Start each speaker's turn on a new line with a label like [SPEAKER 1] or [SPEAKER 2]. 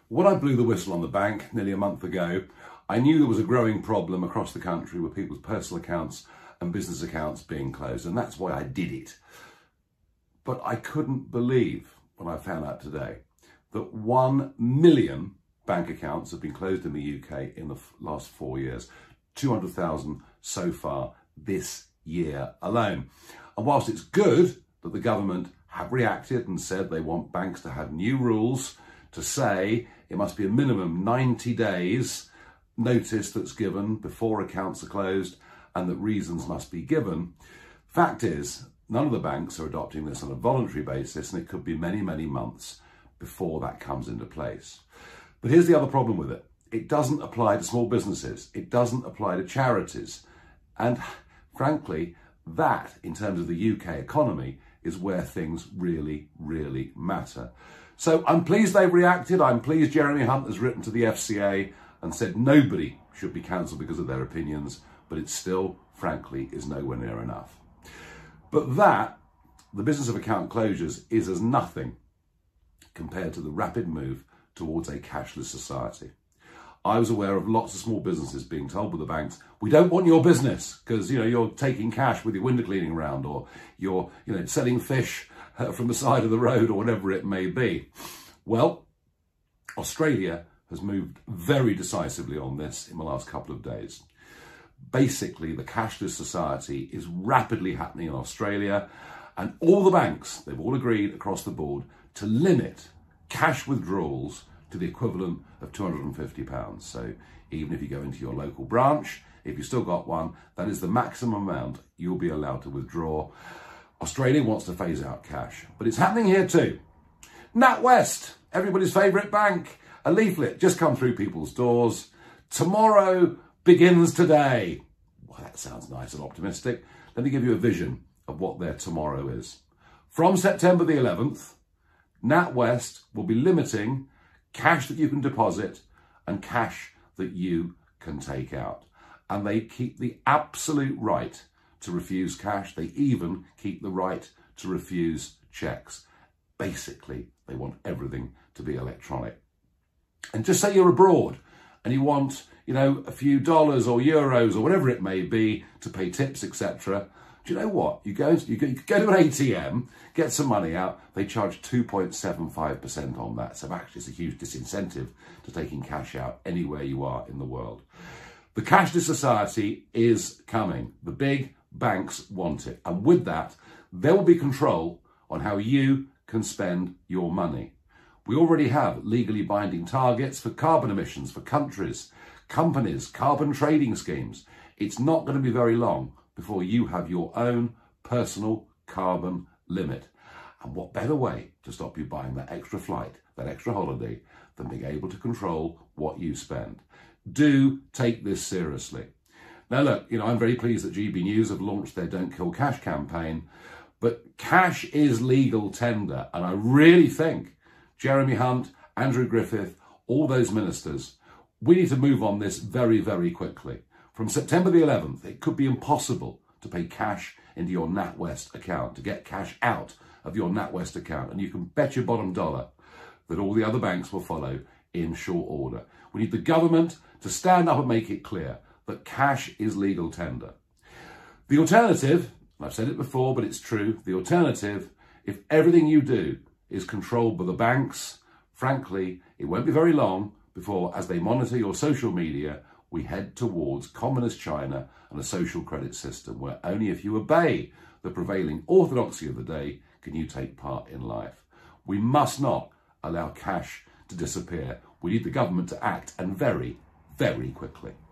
[SPEAKER 1] When I blew the whistle on the bank nearly a month ago, I knew there was a growing problem across the country with people's personal accounts and business accounts being closed, and that's why I did it. But I couldn't believe when I found out today that 1 million bank accounts have been closed in the UK in the last 4 years, 200,000 so far this year alone. And whilst it's good that the government have reacted and said they want banks to have new rules to say it must be a minimum 90 days notice that's given before accounts are closed and that reasons must be given, fact is none of the banks are adopting this on a voluntary basis, and it could be many, many months before that comes into place. But here's the other problem with it. It doesn't apply to small businesses. It doesn't apply to charities. And frankly, that, in terms of the UK economy, is where things really, really matter. So I'm pleased they've reacted. I'm pleased Jeremy Hunt has written to the FCA and said nobody should be cancelled because of their opinions, but it still, frankly, is nowhere near enough. But that, the business of account closures, is as nothing compared to the rapid move towards a cashless society. I was aware of lots of small businesses being told by the banks, we don't want your business because you're taking cash with your window cleaning round, or you're selling fish from the side of the road, or whatever it may be. Well, Australia has moved very decisively on this in the last couple of days. Basically, the cashless society is rapidly happening in Australia, and all the banks, they've all agreed across the board to limit cash withdrawals to the equivalent of £250. So even if you go into your local branch, if you've still got one, that is the maximum amount you'll be allowed to withdraw. Australia wants to phase out cash, but it's happening here too. NatWest, everybody's favourite bank, a leaflet just come through people's doors. Tomorrow begins today. Well, that sounds nice and optimistic. Let me give you a vision of what their tomorrow is. From September the 11th, NatWest will be limiting cash that you can deposit and cash that you can take out. And they keep the absolute right to refuse cash. They even keep the right to refuse cheques. Basically, they want everything to be electronic. And just say you're abroad and you want, a few dollars or euros or whatever it may be to pay tips, etc. Do you know what? You go to an ATM, get some money out, they charge 2.75% on that. So actually it's a huge disincentive to taking cash out anywhere you are in the world. The cashless society is coming. The big banks want it. And with that, there will be control on how you can spend your money. We already have legally binding targets for carbon emissions for countries, companies, carbon trading schemes. It's not going to be very long before you have your own personal carbon limit. And what better way to stop you buying that extra flight, that extra holiday, than being able to control what you spend? Do take this seriously. Now look, I'm very pleased that GB News have launched their Don't Kill Cash campaign, but cash is legal tender. And I really think Jeremy Hunt, Andrew Griffith, all those ministers, we need to move on this very, very quickly. From September the 11th, it could be impossible to pay cash into your NatWest account, to get cash out of your NatWest account. And you can bet your bottom dollar that all the other banks will follow in short order. We need the government to stand up and make it clear that cash is legal tender. The alternative, and I've said it before, but it's true, the alternative, if everything you do is controlled by the banks, frankly, it won't be very long before, as they monitor your social media, we head towards communist China and a social credit system where only if you obey the prevailing orthodoxy of the day can you take part in life. We must not allow cash to disappear. We need the government to act, and very, very quickly.